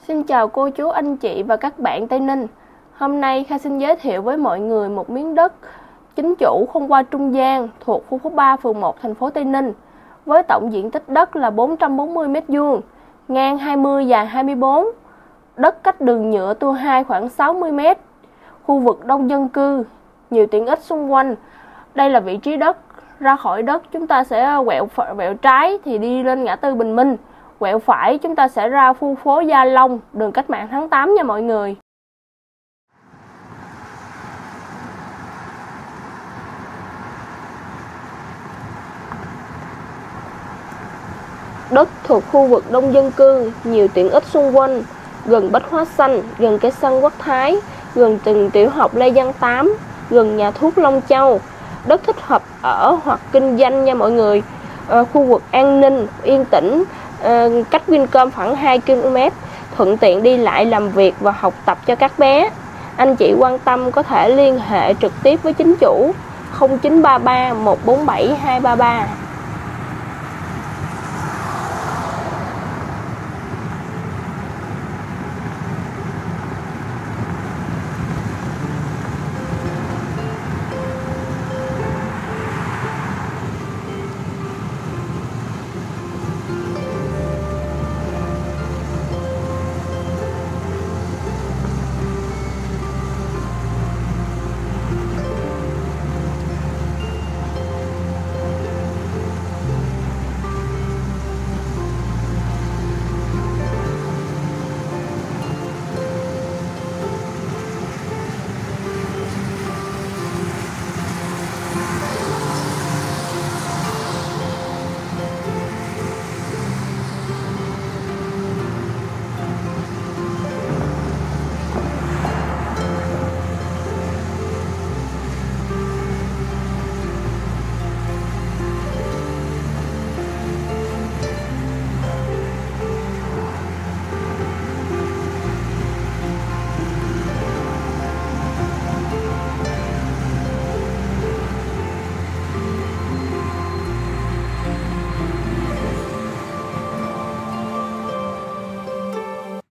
Xin chào cô chú, anh chị và các bạn Tây Ninh. Hôm nay Kha xin giới thiệu với mọi người một miếng đất chính chủ không qua trung gian thuộc khu phố 3, phường 1, thành phố Tây Ninh, với tổng diện tích đất là 440 m², ngang 20, dài 24. Đất cách đường nhựa tua 2 khoảng 60 m. Khu vực đông dân cư, nhiều tiện ích xung quanh. Đây là vị trí đất. Ra khỏi đất chúng ta sẽ quẹo trái thì đi lên ngã tư Bình Minh. Quẹo phải chúng ta sẽ ra khu phố Gia Long, đường Cách mạng tháng 8 nha mọi người. Đất thuộc khu vực đông dân cư, nhiều tiện ích xung quanh, gần Bách Hóa Xanh, gần cây xăng Quốc Thái, gần trường tiểu học Lê Văn Tám, gần nhà thuốc Long Châu. Đất thích hợp ở hoặc kinh doanh nha mọi người. Khu vực an ninh, yên tĩnh, cách Vincom khoảng 2 km, thuận tiện đi lại, làm việc và học tập cho các bé. Anh chị quan tâm có thể liên hệ trực tiếp với chính chủ 0933 147 233.